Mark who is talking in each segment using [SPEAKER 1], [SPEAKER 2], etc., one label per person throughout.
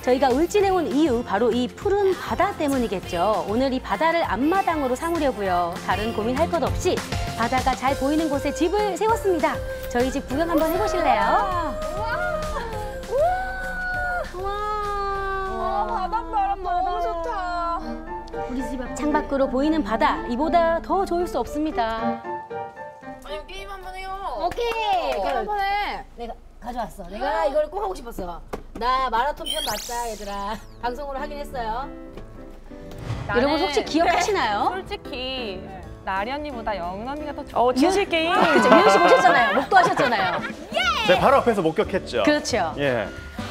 [SPEAKER 1] 저희가 울진에 온 이유 바로 이 푸른 바다 때문이겠죠. 오늘 이 바다를 앞마당으로 삼으려고요. 다른 고민할 것 없이 바다가 잘 보이는 곳에 집을 세웠습니다. 저희 집 구경 한번 해보실래요?
[SPEAKER 2] 바닷바람 너무 좋다.
[SPEAKER 1] 우리 집 앞 창밖으로 보이는 바다, 이보다 더 좋을 수 없습니다.
[SPEAKER 2] 아니 게임 한번 해요.
[SPEAKER 3] 오케이.
[SPEAKER 2] 게임 한번 해.
[SPEAKER 3] 내가 가져왔어. 내가 이걸 꼭 하고 싶었어. 나 마라톤 편 봤다, 얘들아. 방송으로 하긴 했어요.
[SPEAKER 1] 여러분 혹시 기억하시나요?
[SPEAKER 4] 솔직히 나리 언니보다 영은 언니가 더 좋아. 진실 게임.
[SPEAKER 1] 그렇죠. 이현 씨 보셨잖아요. 목도 하셨잖아요.
[SPEAKER 5] 네, 바로 앞에서 목격했죠.
[SPEAKER 1] 그렇죠.
[SPEAKER 5] 예.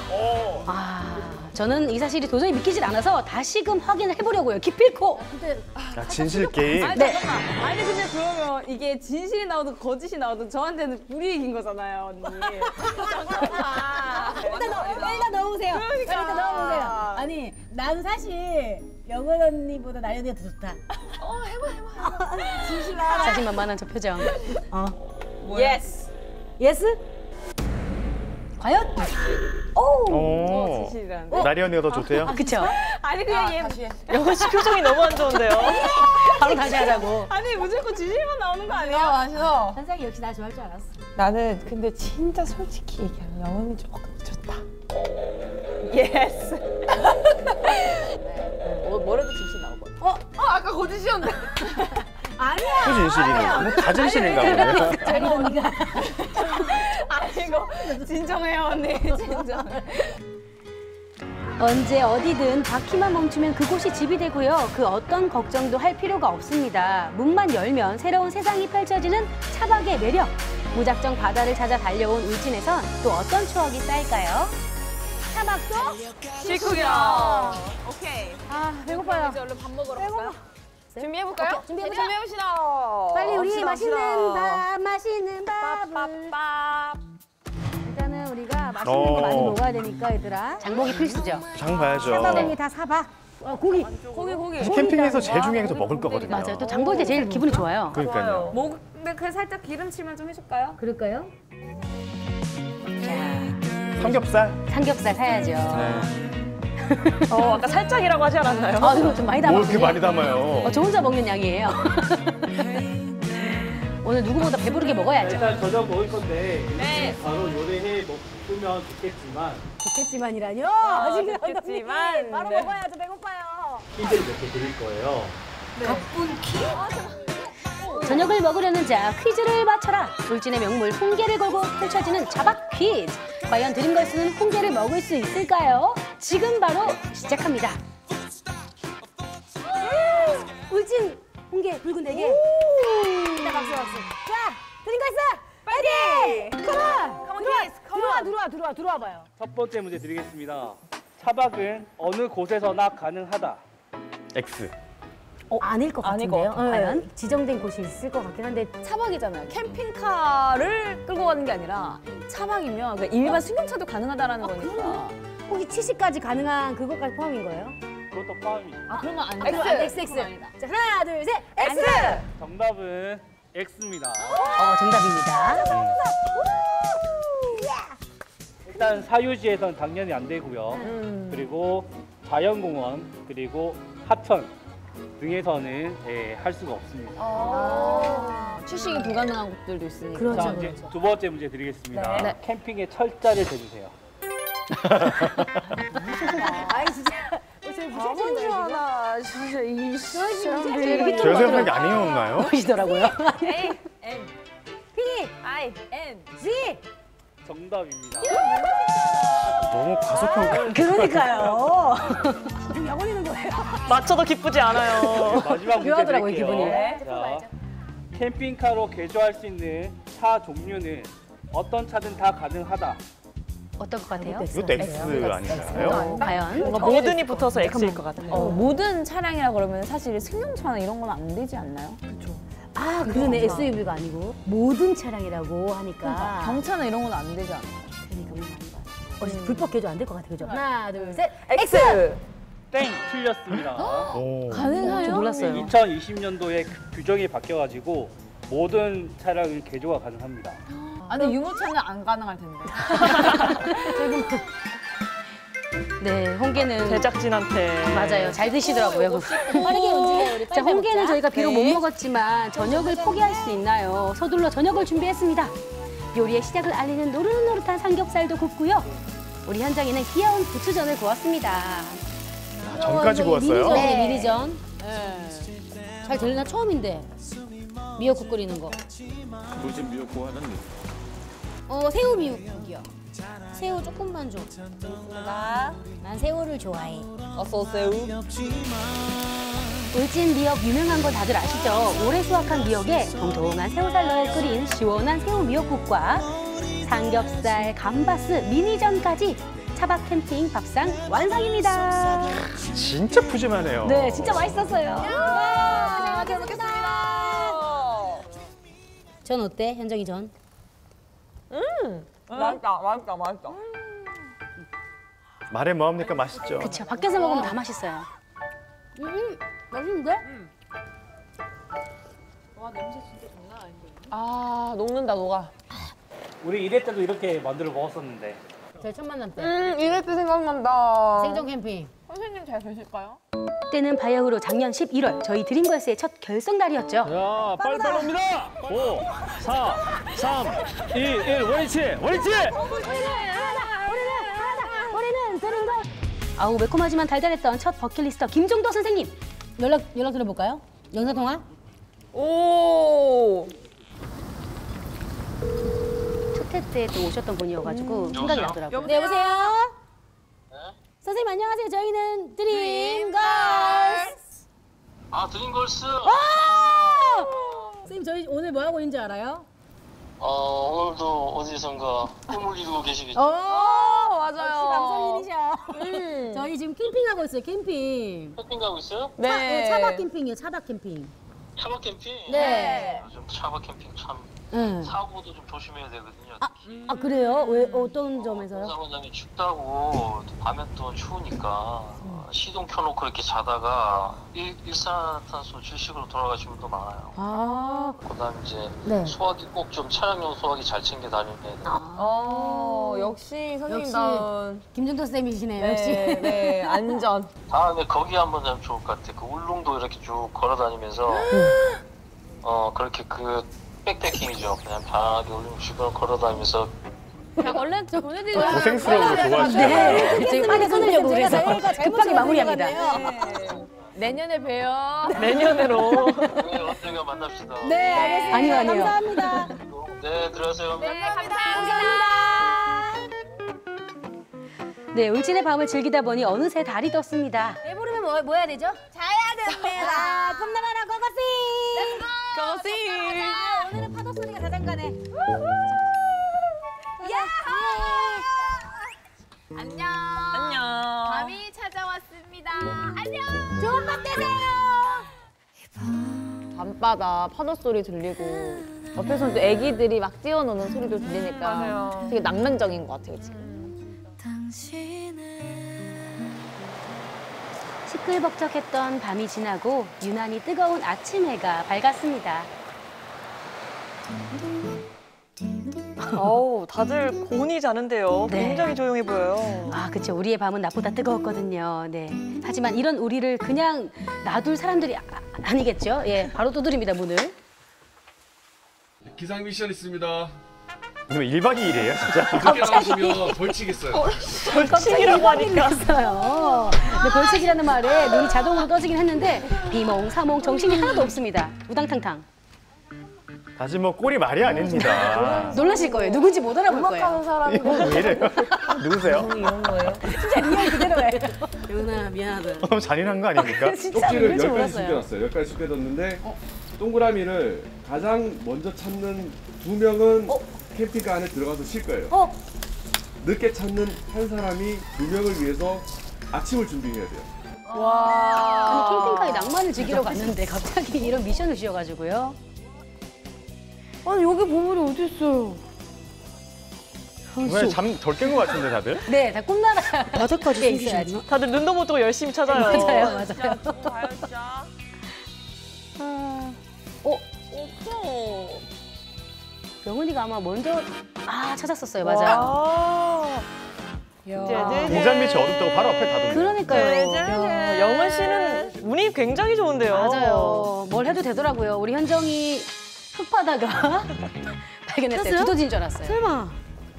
[SPEAKER 1] 저는 이 사실이 도저히 믿기질 않아서 다시금 확인을 해보려고요. 기필코.
[SPEAKER 3] 근데
[SPEAKER 5] 진실 게임.
[SPEAKER 1] 네.
[SPEAKER 4] 아니 근데 그러면 이게 진실이 나오든 거짓이 나오든 저한테는 불이익인 거잖아요, 언니.
[SPEAKER 3] 일단 넣어보세요. 일단 넣어보세요. 아니, 난 사실 영은 언니보다 나연 언니가 더 좋다. 해봐. 진실아.
[SPEAKER 1] 자신만만한 저 표정.
[SPEAKER 4] 예스.
[SPEAKER 3] 예스? 과연?
[SPEAKER 5] 오.
[SPEAKER 4] 진실이라는데.
[SPEAKER 5] 나리 언니가 더 좋대요?
[SPEAKER 1] 그쵸?
[SPEAKER 4] 아니 그냥 얘
[SPEAKER 6] 영은 씨 표정이 너무 안 좋은데요.
[SPEAKER 1] 바로 다시 하자고.
[SPEAKER 4] 아니 무조건 진실만 나오는 거 아니야?
[SPEAKER 2] 맛있어.
[SPEAKER 3] 현상이 역시 나 좋아할 줄 알았어.
[SPEAKER 2] 나는 근데 진짜 솔직히 얘기하면 영은이 조금 좋다.
[SPEAKER 4] 예스.
[SPEAKER 2] 뭐래도 진실 나오고. 아까 거짓이었는데.
[SPEAKER 3] 아니야.
[SPEAKER 5] 또 진실이네. 뭐다 진실인가 보네.
[SPEAKER 3] 자기 언니가.
[SPEAKER 4] 아이고 진정해요 언니. 진정해.
[SPEAKER 1] 언제 어디든 바퀴만 멈추면 그곳이 집이 되고요. 그 어떤 걱정도 할 필요가 없습니다. 문만 열면 새로운 세상이 펼쳐지는 차박의 매력. 무작정 바다를 찾아 달려온 울진에선 또 어떤 추억이 쌓일까요? 차박도?
[SPEAKER 4] 식후경. 오케이.
[SPEAKER 1] 배고파요.
[SPEAKER 4] 이제 얼른 밥 먹으러 갈까요? 준비해볼까요?
[SPEAKER 3] 준비해보자.
[SPEAKER 4] 준비해봅시다.
[SPEAKER 3] 빨리 우리
[SPEAKER 4] 갑시다.
[SPEAKER 3] 맛있는 밥을.
[SPEAKER 4] 빠빠빠.
[SPEAKER 3] 일단은 우리가 맛있는 거 많이 먹어야 되니까, 얘들아.
[SPEAKER 1] 장복이 필수죠.
[SPEAKER 5] 장 봐야죠.
[SPEAKER 3] 사바공이 다 사봐. 고기.
[SPEAKER 4] 고기.
[SPEAKER 5] 캠핑에서 제일 중요한 게 먹을 거거든요.
[SPEAKER 1] 맞아요. 또 장볼 때 제일 기분이 좋아요.
[SPEAKER 5] 그러니까요.
[SPEAKER 4] 근데 그 살짝 기름칠만 좀 해줄까요?
[SPEAKER 3] 그럴까요?
[SPEAKER 5] 삼겹살?
[SPEAKER 1] 삼겹살 사야죠.
[SPEAKER 5] 네.
[SPEAKER 6] 아까 살짝이라고 하지 않았나요?
[SPEAKER 1] 이거 좀 많이 담았네.
[SPEAKER 5] 뭘 이렇게 많이 담아요?
[SPEAKER 1] 저 혼자 먹는 양이에요. 오늘 누구보다 배부르게 먹어야죠.
[SPEAKER 7] 일단 저녁 먹을 건데 바로 요리해 먹으면 좋겠지만
[SPEAKER 3] 좋겠지만이라뇨? 지금
[SPEAKER 4] 좋겠지만.
[SPEAKER 3] 바로
[SPEAKER 4] 네.
[SPEAKER 3] 먹어야죠. 배고파요.
[SPEAKER 7] 퀴즈를 몇 개 드릴 거예요.
[SPEAKER 1] 저녁을 먹으려는 자 퀴즈를 맞춰라. 울진의 명물 홍게를 걸고 펼쳐지는 자박 퀴즈. 과연 드린 걸 쓰는 홍게를 먹을 수 있을까요? 지금 바로 시작합니다.
[SPEAKER 3] 울진 홍게 붉은 대게. 자, 박수. 자, 드린 거 있어. 파이팅! 컴온. 들어와 봐요.
[SPEAKER 7] 첫 번째 문제 드리겠습니다. 차박은 어느 곳에서나 가능하다.
[SPEAKER 5] X.
[SPEAKER 3] 아닐 것
[SPEAKER 6] 아닐 것
[SPEAKER 3] 같은데요.
[SPEAKER 6] 같아요.
[SPEAKER 3] 과연 지정된 곳이 있을 것 같긴 한데.
[SPEAKER 4] 차박이잖아요. 캠핑카를 끌고 가는 게 아니라 차박이면 그러니까 일반 승용차도 가능하다라는 거니까.
[SPEAKER 3] 혹시 70까지 가능한 그것까지 포함인 거예요?
[SPEAKER 7] 그것도 포함이죠.
[SPEAKER 4] 그러면 안
[SPEAKER 3] X. 자, 하나, 둘, 셋. X.
[SPEAKER 7] 정답은 X입니다.
[SPEAKER 1] 정답입니다.
[SPEAKER 7] 일단 사유지에선 당연히 안 되고요. 그리고 자연공원 그리고 하천 등에서는 할 수가 없습니다.
[SPEAKER 4] 출식이 불가능한 곳들도 있으니까.
[SPEAKER 3] 그렇죠.
[SPEAKER 7] 자, 이제 두 번째 문제 드리겠습니다.
[SPEAKER 4] 네.
[SPEAKER 7] 캠핑의 철자를 대주세요.
[SPEAKER 3] 아이 진짜. 저희 무슨 줄 알아.
[SPEAKER 4] 진짜 이
[SPEAKER 5] 제가 생각한 게 아니었나요?
[SPEAKER 1] 보시더라고요.
[SPEAKER 4] N
[SPEAKER 3] P,
[SPEAKER 4] I N
[SPEAKER 3] G.
[SPEAKER 7] 정답입니다.
[SPEAKER 5] 너무 과소평가.
[SPEAKER 3] 그러니까요. 지금 약 올리는 거예요.
[SPEAKER 6] 맞춰도 기쁘지 않아요.
[SPEAKER 7] 마지막 문제
[SPEAKER 1] 묘하더라고요,
[SPEAKER 7] 드릴게요.
[SPEAKER 1] 기분이.
[SPEAKER 7] 자, 캠핑카로 개조할 수 있는 차 종류는 어떤 차든 다 가능하다.
[SPEAKER 1] 어떨 것 같아요?
[SPEAKER 5] 이것도 X 아닌가요?
[SPEAKER 1] 과연?
[SPEAKER 6] 뭔가 모든이 붙어서 X일 것 같아요.
[SPEAKER 4] 모든 차량이라 그러면 사실 승용차나 이런 건 안 되지 않나요?
[SPEAKER 3] 아, 그러네. SUV가 아니고 모든 차량이라고 하니까.
[SPEAKER 4] 경차나 이런 건 안 되지 않나요?
[SPEAKER 3] 그러니까 뭔가 아닌 것 같아. 불법 개조 안 될 것 같아, 그죠? 하나, 둘, 셋.
[SPEAKER 4] X!
[SPEAKER 7] 땡! 틀렸습니다.
[SPEAKER 5] 오.
[SPEAKER 4] 가능해요?
[SPEAKER 1] 저 놀랐어요.
[SPEAKER 7] 2020년도에 규정이 바뀌어가지고 모든 차량은 개조가 가능합니다.
[SPEAKER 4] 아니 유모차는 안 가능할 텐데.
[SPEAKER 1] 네, 홍게는
[SPEAKER 6] 제작진한테.
[SPEAKER 1] 맞아요. 잘 드시더라고요.
[SPEAKER 3] 빠르게 움직여요. 우리
[SPEAKER 1] 자,
[SPEAKER 3] 빨리
[SPEAKER 1] 홍게는
[SPEAKER 3] 먹자.
[SPEAKER 1] 저희가 비록
[SPEAKER 3] 네.
[SPEAKER 1] 못 먹었지만 저녁을 포기할 수 있나요? 서둘러 저녁을 준비했습니다. 요리의 시작을 알리는 노릇노릇한 삼겹살도 굽고요. 우리 현장에는 귀여운 부추전을 구웠습니다.
[SPEAKER 5] 아, 전까지 구웠어요?
[SPEAKER 1] 네.
[SPEAKER 3] 미니전. 잘 들리나? 처음인데. 미역국 끓이는 거.
[SPEAKER 8] 도심 미역국 하는
[SPEAKER 3] 새우 미역국이요. 새우 조금만 줘. 난 새우를 좋아해.
[SPEAKER 4] 어서 오세요.
[SPEAKER 1] 울진 미역 유명한 거 다들 아시죠? 올해 수확한 미역에 통통한 새우살 넣어 끓인 시원한 새우 미역국과 삼겹살, 감바스, 미니전까지 차박 캠핑 밥상 완성입니다.
[SPEAKER 5] 진짜 푸짐하네요.
[SPEAKER 1] 네, 진짜 맛있었어요.
[SPEAKER 4] 잘 먹겠습니다.
[SPEAKER 3] 전 어때? 현정이 전?
[SPEAKER 4] 맛있다, 맛있다, 맛있다.
[SPEAKER 5] 말해 뭐합니까? 맛있죠.
[SPEAKER 1] 그쵸, 밖에서 먹으면 다 맛있어요.
[SPEAKER 3] 맛있는데?
[SPEAKER 4] 아, 녹는다, 녹아.
[SPEAKER 7] 우리 이럴 때도 이렇게 만두를 먹었었는데.
[SPEAKER 3] 저희 첫 만남 때.
[SPEAKER 4] 이럴 때 생각난다.
[SPEAKER 3] 생존 캠핑.
[SPEAKER 4] 선생님 잘 계실까요?
[SPEAKER 1] 때는 바야흐로 작년 11월 저희 드림걸스의 첫 결성 날이었죠.
[SPEAKER 7] 자, 빨리빨리 옵니다. 5, 4, 3, 2, 1, 원위치! 원위치!
[SPEAKER 1] 우리는 드림걸. 아우 매콤하지만 달달했던 첫 버킷리스터 김종도 선생님.
[SPEAKER 3] 연락 드려볼까요? 영상 통화?
[SPEAKER 4] 오.
[SPEAKER 1] 첫 회 때 또 오셨던 분이어가지고 생각이 나더라고요.
[SPEAKER 3] 네, 여보세요? 선생님 안녕하세요. 저희는 드림걸스.
[SPEAKER 9] 아, 드림걸스?
[SPEAKER 3] 선생님 저희 오늘 뭐 하고 있는지 알아요?
[SPEAKER 9] 오늘도 어디선가 꿈을 이루고 계시겠죠?
[SPEAKER 4] 맞아요.
[SPEAKER 3] 방송인이셔. 저희 지금 캠핑하고 있어요. 캠핑.
[SPEAKER 9] 캠핑 가고 있어요?
[SPEAKER 4] 네.
[SPEAKER 3] 차박 캠핑이에요. 차박 캠핑.
[SPEAKER 9] 차박 캠핑?
[SPEAKER 3] 네.
[SPEAKER 9] 요즘 차박 캠핑 참
[SPEAKER 3] 네.
[SPEAKER 9] 사고도 좀 조심해야 되거든요.
[SPEAKER 3] 아 그래요? 왜 어떤 점에서요?
[SPEAKER 9] 사원장이 춥다고 또 밤에 또 추우니까 시동 켜놓고 이렇게 자다가 일산화탄소 질식으로 돌아가신 분도 많아요.
[SPEAKER 3] 아,
[SPEAKER 9] 그다음 이제
[SPEAKER 3] 네.
[SPEAKER 9] 소화기 꼭 좀 차량용 소화기 잘 챙겨 다녀야 돼요.
[SPEAKER 4] 역시 선생님
[SPEAKER 3] 역시.
[SPEAKER 4] 다운.
[SPEAKER 3] 김준도 쌤이시네요.
[SPEAKER 4] 네,
[SPEAKER 3] 역시.
[SPEAKER 4] 네, 안전.
[SPEAKER 9] 다음에 거기 한번 가면 좋을 것 같아. 그 울릉도 이렇게 쭉 걸어다니면서 그렇게 그 백패킹이죠. 그냥 편하게 울릉도 주변을 걸어다니면서
[SPEAKER 4] 얼른 보내드리자.
[SPEAKER 5] 고생스러운 거 좋아하시잖아요.
[SPEAKER 1] 네. 지금 빨리 끊으려고 그래서 급하게 마무리합니다.
[SPEAKER 4] 내년에 봬요.
[SPEAKER 6] 내년으로.
[SPEAKER 9] 네, 언젠가 만납시다.
[SPEAKER 3] 네, 알겠습니다.
[SPEAKER 1] 아니요.
[SPEAKER 3] 감사합니다.
[SPEAKER 9] 네, 들어가세요.
[SPEAKER 1] 네, 울진의 밤을 즐기다 보니 어느새 달이 떴습니다.
[SPEAKER 3] 배부르면 뭐 해야 되죠? 자야 됩니다. 꿈나라라 고고씨.
[SPEAKER 4] 고고씨.
[SPEAKER 3] 오늘은 파도 소리가 자장가네.
[SPEAKER 4] 안녕.
[SPEAKER 6] 안녕.
[SPEAKER 4] 찾아왔습니다. 안녕.
[SPEAKER 3] 좋은 밤 되세요.
[SPEAKER 4] 밤바다 파도 소리 들리고 옆에서는 또 애기들이 막 뛰어노는 소리도 들리니까
[SPEAKER 6] 맞아요.
[SPEAKER 4] 되게 낭만적인 것 같아요 지금.
[SPEAKER 1] 시끌벅적했던 밤이 지나고 유난히 뜨거운 아침 해가 밝았습니다.
[SPEAKER 6] 어우, 다들 곤히 자는데요.
[SPEAKER 1] 네.
[SPEAKER 6] 굉장히 조용해 보여요.
[SPEAKER 1] 아, 그쵸. 우리의 밤은 낮보다 뜨거웠거든요. 네. 하지만 이런 우리를 그냥 놔둘 사람들이 아니겠죠? 예, 바로 두드립니다, 문을.
[SPEAKER 8] 기상 미션 있습니다.
[SPEAKER 5] 이거 1박 2일이에요, 진짜?
[SPEAKER 8] 늦게 나오시면 벌칙 있어요.
[SPEAKER 6] 벌칙이라고 하니까.
[SPEAKER 1] 있어요. 근데 벌칙이라는 말에 눈이 자동으로 떠지긴 했는데 비몽, 사몽, 정신이 하나도 없습니다. 우당탕탕.
[SPEAKER 5] 다시 뭐 꼴이 말이 아닙니다.
[SPEAKER 1] 놀라실 거예요. 누군지 못 알아볼 거예요.
[SPEAKER 4] 사람이
[SPEAKER 5] 왜 이래요? 누구세요?
[SPEAKER 4] 이런 거예요?
[SPEAKER 1] 진짜 리얼 그대로예요.
[SPEAKER 3] 영훈아 미안하다.
[SPEAKER 5] 너무 잔인한 거 아닙니까?
[SPEAKER 1] 진짜
[SPEAKER 8] 쪽지를
[SPEAKER 1] 이럴 줄
[SPEAKER 8] 10가지
[SPEAKER 1] 몰랐어요.
[SPEAKER 8] 숨겨놨어요. 10가지 숨겨뒀는데 동그라미를 가장 먼저 찾는 2명은 캠핑카 안에 들어가서 쉴 거예요. 늦게 찾는 한 사람이 2명을 위해서 아침을 준비해야 돼요.
[SPEAKER 1] 아니, 캠핑카에 낭만을 즐기러 갔는데 갑자기 이런 미션을 주셔가지고요.
[SPEAKER 4] 아니 여기 보물이 어디 있어요?
[SPEAKER 5] 왜 잠 덜 깬 것 같은데, 다들?
[SPEAKER 1] 네, 다 꿈나라 바닥까지 있어야지.
[SPEAKER 6] 다들 눈도 못 뜨고 열심히 찾아요.
[SPEAKER 1] 맞아요, 맞아요.
[SPEAKER 6] 없어.
[SPEAKER 1] 영훈이가 아마 먼저 찾았었어요, 맞아요.
[SPEAKER 5] 공장 밑이 어둡다고 바로 앞에 다 뒀네요.
[SPEAKER 1] 그러니까요.
[SPEAKER 6] 야, 영은 씨는 운이 굉장히 좋은데요.
[SPEAKER 1] 맞아요. 뭘 해도 되더라고요. 우리 현정이 흙바다가 발견했어요. 두더지인 줄 알았어요. 설마.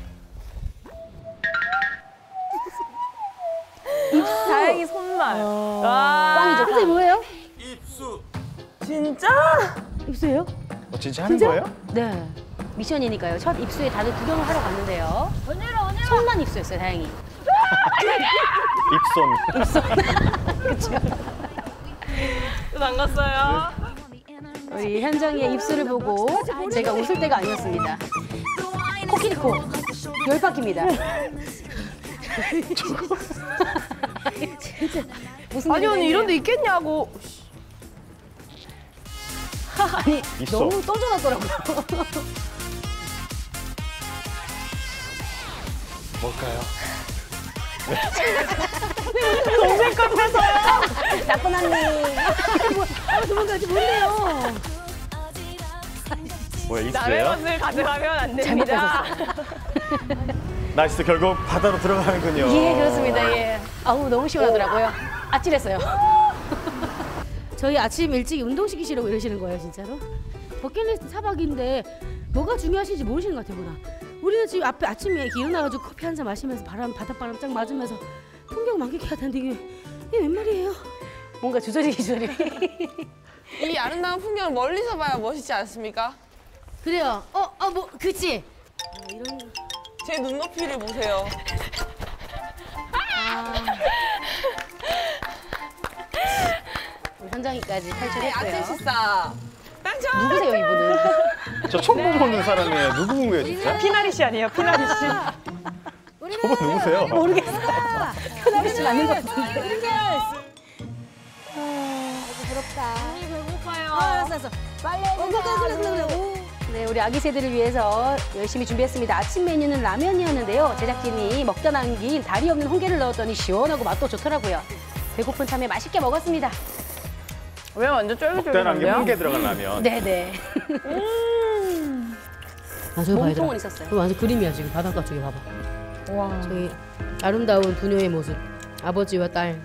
[SPEAKER 4] 다행히 손말.
[SPEAKER 1] 꽝이죠. 선생님 뭐예요?
[SPEAKER 6] 진짜?
[SPEAKER 1] 입수예요?
[SPEAKER 5] 진짜 하는 거예요?
[SPEAKER 1] 네. 미션이니까요. 첫 입수에 다들 구경을 하러 갔는데요. 손만 입수였어요, 다행히.
[SPEAKER 5] 입손.
[SPEAKER 1] 그렇죠.
[SPEAKER 6] 안 갔어요.
[SPEAKER 1] 우리 현정이의 입술을 보고 제가 웃을 때가 아니었습니다. 코끼리코 열바퀴입니다. 진짜 무슨
[SPEAKER 2] 아니 언니 이런 데 있겠냐고.
[SPEAKER 1] 아니
[SPEAKER 5] 있어.
[SPEAKER 1] 너무 떠져놨더라고요.
[SPEAKER 5] 뭘까요?
[SPEAKER 6] 동생 같아서요.
[SPEAKER 1] 나쁜 언니. 도망가지 뭔데요?
[SPEAKER 5] 뭐야,
[SPEAKER 6] 남의
[SPEAKER 5] 입수예요?
[SPEAKER 6] 것을 가져가면 안
[SPEAKER 1] 잘못
[SPEAKER 6] 됩니다.
[SPEAKER 5] 나이스, 결국 바다로 들어가는군요.
[SPEAKER 1] 예, 그렇습니다. 예. 아우 너무 시원하더라고요. 아찔했어요. 저희 아침 일찍 운동시키시려고 이러시는 거예요, 진짜로? 버킷리스트 차박인데 뭐가 중요하신지 모르시는 것 같아요, 보나. 우리는 지금 앞에 아침에 이렇게 일어나가지고 커피 한 잔 마시면서 바닷바람 쫙 맞으면서 풍경 만끽해야 되는데 이게 웬 말이에요? 뭔가 주저리.
[SPEAKER 2] 이 아름다운 풍경을 멀리서 봐야 멋있지 않습니까?
[SPEAKER 1] 그래요. 뭐 그치? 이런.
[SPEAKER 2] 제 눈높이를 보세요.
[SPEAKER 1] 현장이까지 탈출했고요.
[SPEAKER 2] 아침 식사.
[SPEAKER 1] 누구세요, 이분은?
[SPEAKER 5] 저 처음 보는 사람이에요. 누구인 거예요, 진짜?
[SPEAKER 6] 피나리 씨 아니에요, 피나리 씨.
[SPEAKER 5] 저분 누구세요?
[SPEAKER 1] 모르겠어요. 편하게 씨 맞는 것 같은데. 부럽다.
[SPEAKER 6] 배고파요.
[SPEAKER 1] 알았어. 빨리 해주세요. 네, 우리 아기 새들을 위해서 열심히 준비했습니다. 아침 메뉴는 라면이었는데요. 제작진이 먹다 남긴 다리 없는 홍게를 넣었더니 시원하고 맛도 좋더라고요. 배고픈 참에 맛있게 먹었습니다.
[SPEAKER 6] 왜 완전
[SPEAKER 5] 먹다 남긴
[SPEAKER 6] 쫄깃쫄깃한데요?
[SPEAKER 5] 홍게 들어간 라면.
[SPEAKER 1] 네네. 몸통은 있었어요.
[SPEAKER 3] 완전 그림이야 지금 바닷가 쪽에 봐봐.
[SPEAKER 6] 와.
[SPEAKER 3] 저기 아름다운 부녀의 모습. 아버지와 딸.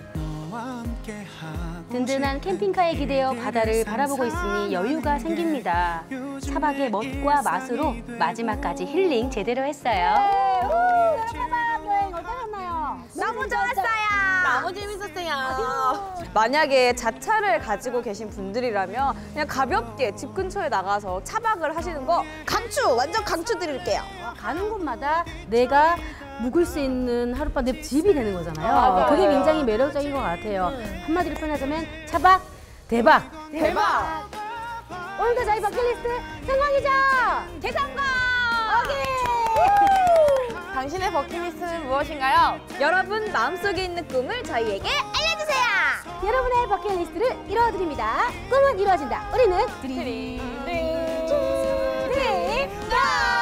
[SPEAKER 1] 든든한 캠핑카에 기대어 바다를 바라보고 있으니 여유가 생깁니다. 차박의 멋과 맛으로 마지막까지 힐링 제대로 했어요. 차박 여행 어떠셨나요?
[SPEAKER 4] 너무 좋았어요.
[SPEAKER 2] 너무 재밌었어요.
[SPEAKER 4] 만약에 자차를 가지고 계신 분들이라면 그냥 가볍게 집 근처에 나가서 차박을 하시는 거 완전 강추 드릴게요.
[SPEAKER 1] 가는 곳마다 내가 묵을 수 있는 하룻밤 내 집이 되는 거잖아요.
[SPEAKER 6] 맞아요.
[SPEAKER 1] 그게 굉장히 매력적인 것 같아요. 한마디로 표현하자면 차박 대박.
[SPEAKER 4] 대박!
[SPEAKER 1] 오늘도 저희 버킷리스트 성공이죠?
[SPEAKER 4] 대성공!
[SPEAKER 1] 오케이!
[SPEAKER 4] 당신의 버킷리스트는 무엇인가요? 여러분 마음속에 있는 꿈을 저희에게 알려주세요.
[SPEAKER 1] 여러분의 버킷리스트를 이루어드립니다. 꿈은 이루어진다. 우리는 드림.
[SPEAKER 4] 드림.